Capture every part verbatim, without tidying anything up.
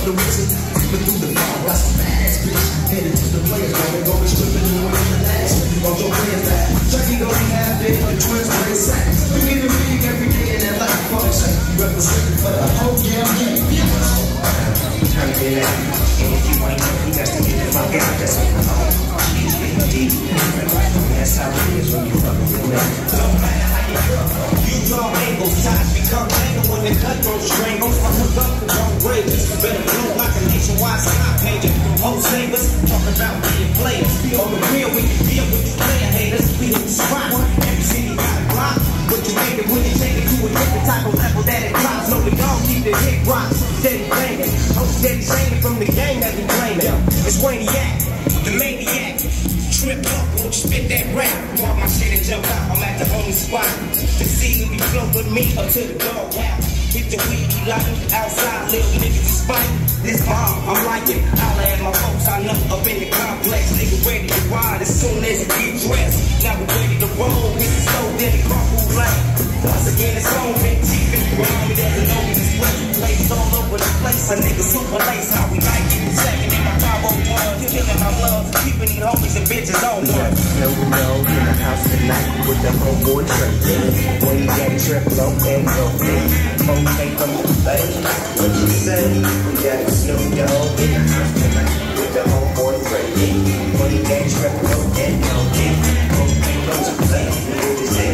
the wizard. But through the fog, got some ass bitch. Headed to the players, while they go and stripping and winning the last. You gon' throw players back. Chucky gon' be half big, the twins play sack. You get a big every day in that life. Fuck say you representing for the whole damn game. Turn it out. And if you ain't know, you got to get the fuck out. That's what I'm on. She's getting deep. That's how it is when you fucking with me. Don't matter how you look. You draw angles, ties become tangled when the cutthroat strangles. I hook up the wrong waves. Better blow like a nationwide sky pager. Whole savers talk about being players. On the real, we can deal with you player haters. We hit the spot. Every city got a block. But you make it when you take it to a different type of level that it drops. No, we gon' keep the hit rocks. Steady banging. Oh, steady singing from the game that we claiming. It's Wayniac, the maniac. Trip up, won't you spit that rap? Walk my shit and jump out, I'm at the only spot. To see if you flow with me up to the dog wow. Hit the weed, like outside, little niggas to spite. This bomb, I'm like it. Holla at my folks, I know up in the complex. Nigga ready to ride as soon as it get dressed. Now we ready to roll, hit the stove, then the carpool lane. Once again, it's on, big chief in the ground, me that know me this way. Plays all over the place, a nigga super lace, how we like it. Second in my five oh one, killing my love, keeping these homies and bitches on one. No, no, in the house tonight with the homeboy Trey. When you got triple O and go big, okay from the bay. What you say? We got Snoop Dogg in the house tonight with the homeboy Trey. When you got triple O and go big, okay from the bay. What you say?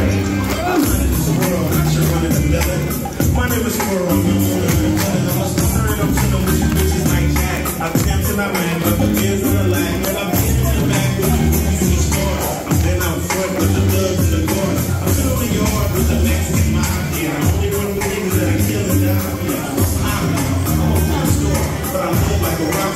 My name is Squirrel, I'm the owner of the gun. I must be turning up to them with you bitches like Jack. I attempt and I ran, but the beers in the lag. But I'm in the back with the booties in the store. Then I'm front with the thugs in the corner. I'm still in the yard with the Mexican mafia. I only run with niggas that I kill and die. I'm on the store, but I look like a rock.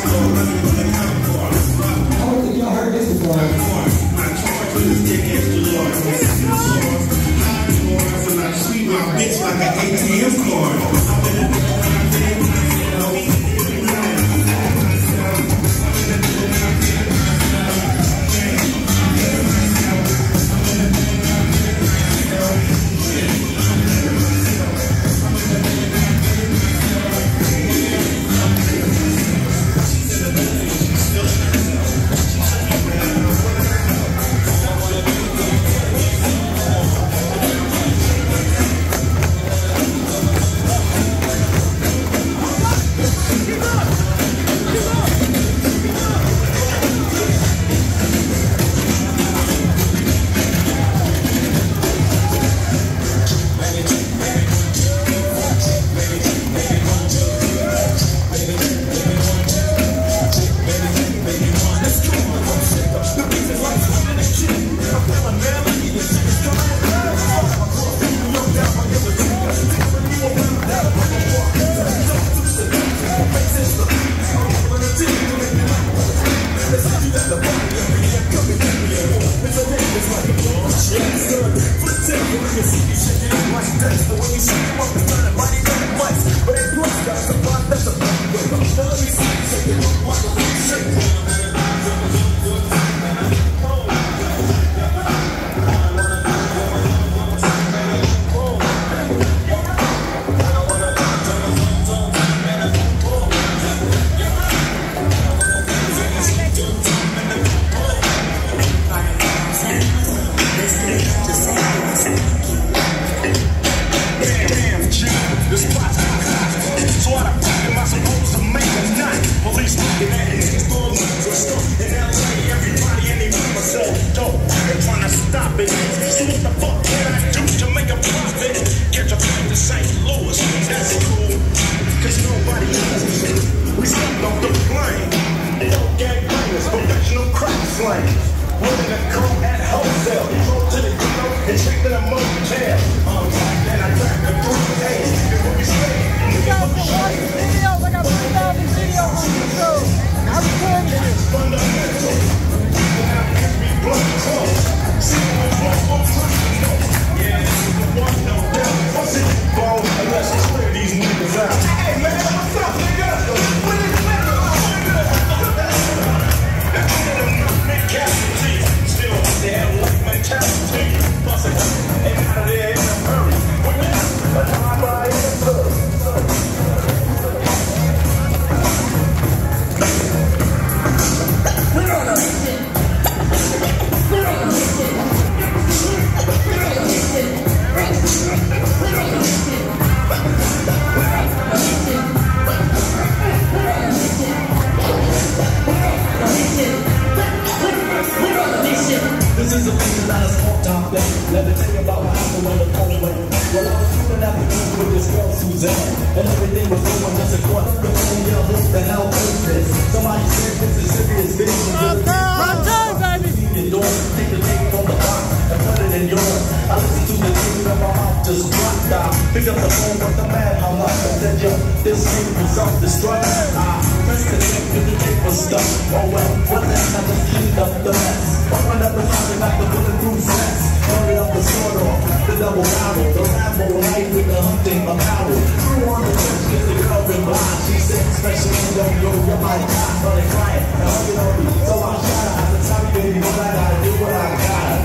a quarter. The phone yell, what the hell is this? Somebody said this is serious business. Run time, baby. Your door, take the tape from the box and put it in yours. I listen to the tape of my mouth just dropped out. Pick up the phone, but the man hung up and said, yo, this tape was self-destruct. I pressed the tape with the tape was stuck. Oh well, what the hell, I just cleaned up the mess. Opened up the top and got the bulletproof vest. Hurry up the sword off, the double barrel, the Rambo light with the hunting a barrel. Threw on the bench, get the girl been blind. She said, special don't go, you're my God, but they crying. And hugging on me, so I shot her. I said, sorry baby, but I gotta do what I gotta.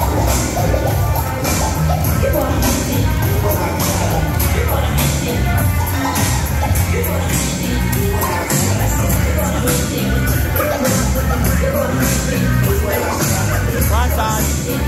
Right side.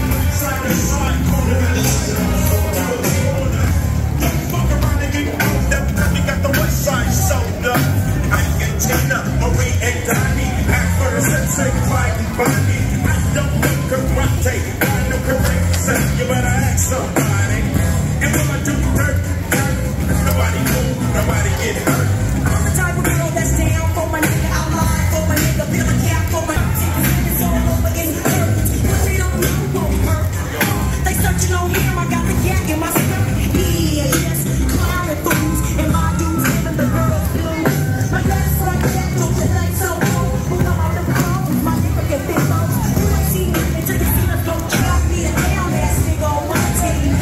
Fuck around and get moved up. We got the west side sold up. I get Tina, Marie, and Donnie. At first, let's say Clyde and Bonnie. I don't know karate, I know karate. So you better ask somebody. And when I do dirt, dirt, nobody move, nobody get hurt. I'm the type of girl that's down for my nigga. I'm lying for my nigga. Bill a cap for my nigga. It's all over in the dirt. What they don't know won't hurt. They searching on him. I got the gat in my skirt. Yeah, yes, clowning fools. And my dudes giving the girls blues. My dress like that, don't you like so cool? Who come out the phone? My nigga get big low. You ain't seen me until you see us go drop me a down ass nigga on my team.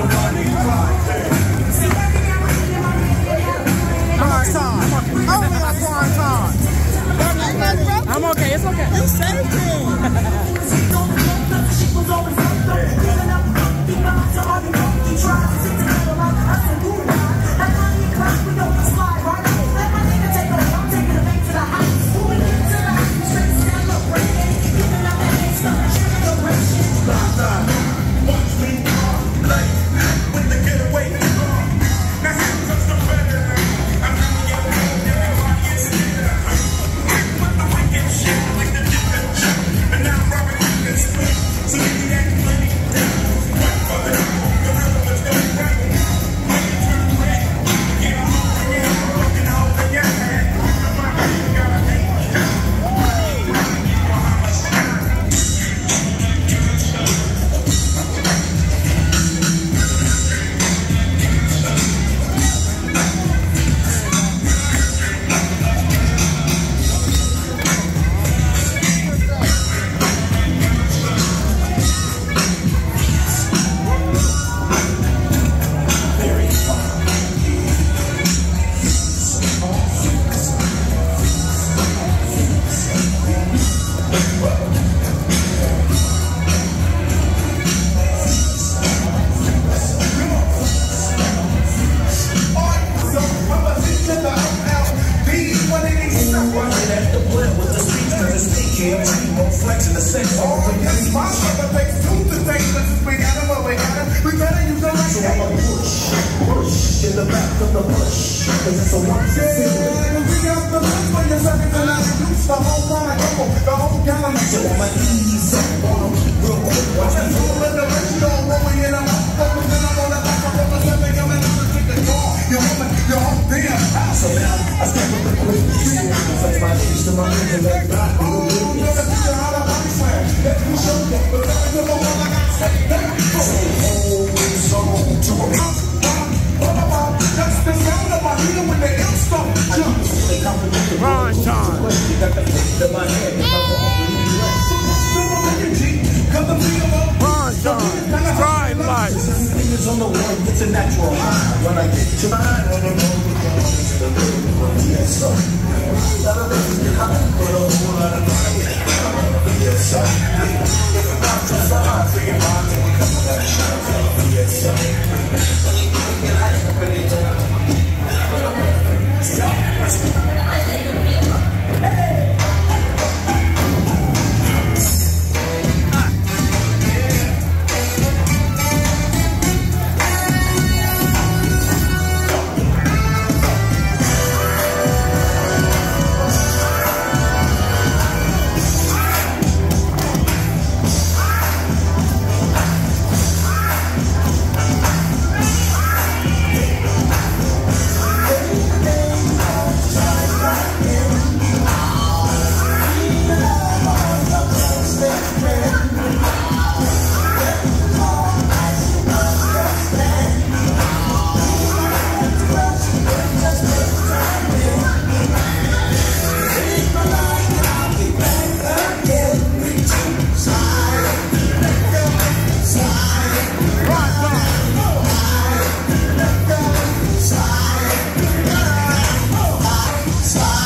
See, every now and then my nigga. Prime time. Only on prime time. I'm okay. It's okay. You said it. In the back of the bush, cause it's a one yeah, we got the best when you're second and I reduce the whole kind of couple, the whole kind of so I'ma ease up on them real quick. Watch that roll in the ratio, rolling in a mouth, focus in on the back of the seven, coming out to take the car. Your woman, your whole damn house. So now I step with the quick trio, flex my knees to my knees and let God do it. You're the teacher how to body slam, let me show you, but let me go on like I said. So hold on to a mouth. That's the sound of my heel when the ill stop jumps. Prime time. Prime time. Prime life. Fingers on the one, it's a natural high. When I get to mine, I don't know the yes, sir. Yes, sir. Yes, sir. Slide